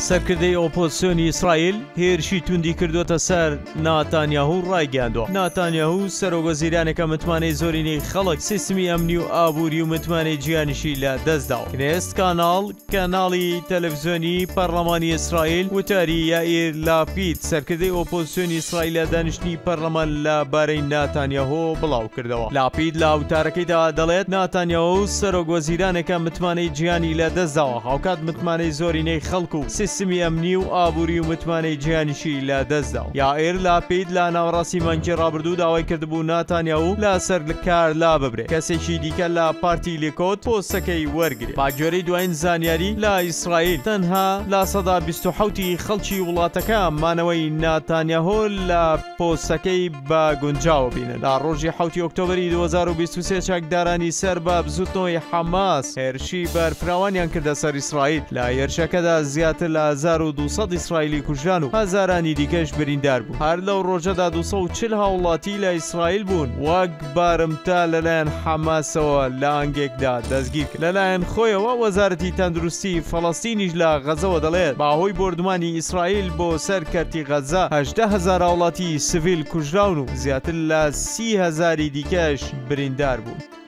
سەرکردەی ئۆپۆزیسیۆنی ئیسرائیل هێرشی توندی کردوتە سەر ناتانیاهو ڕایگەاندووە. ناتانیاهو سەرۆکوەزیرانێکە متمانەی زۆرینەی خەڵک سیستمی ئەمنی و ئابووری و متمانەی گیانیشی لە دەستداوە. کنێست کاناڵی تەلەڤیزیۆنی پەرلەمانی ئیسرائیل وتاری یائیر لاپید سەرکردەی ئۆپۆزیسیۆنی ئیسرائیل لە دانیشتنی پەرلەمان لەبارەی ناتانیاهو بڵاو کردەوە. لاپید لە وتارەکەیدا دەڵێت ناتانیاهو سەرۆکوەزیرانێکە متمانەی گیانی لە دەستداوە، هاوکات متمانەی زۆرینەی خەڵک و سیستمی ئەمنی و ئابووری و متمانەی گیانیشی لە دەستداوە. یائیر لاپید لە ناوەڕاستی مانگی ڕابردوو داوای کردبوو ناتانیاهو لە سەرکار لا ببرێت. کەسێکی دیکە لە پارتی لیکۆت پۆستەکەی وەرگرێت. پاگوێرەی دوایین زانیاری لە ئیسرائیل تەنها لە سەدا 27 خەڵکی وڵاتەکە مانەوەی ناتانیاهو لە پۆستەکەی بە گونجاو بینن. لە ڕۆژی 7 ئۆکتۆبری 2023 چاکدارانی سەر بە بزوتنەوەی حەماس هێرشی بەرفراوانیان کردە سەر ئیسرائیل. لە هێرشەکەدا زیاتر لە 1200 ئیسرائیلی کوژران و هەزارانی دیکەش بریندار بوون. هەر لەو ڕۆژەدا 240 هاوڵاتی لە ئیسرائیل بوون وەک بارمتە لەلایەن حەماسەوە لە ئەنگێکدا دەستگیر کرد. لەلایەن خۆیەوە وەزارەتی تەندروستی فەڵەستینیش لە غەزەوە دەڵێت باهۆی بردومانی ئیسرائیل بۆ سەر کەرتی غەزە 18,000 هاوڵاتی سڤیل کوژراون و زیاتر لە 30,000 دیکەش بریندار بوون.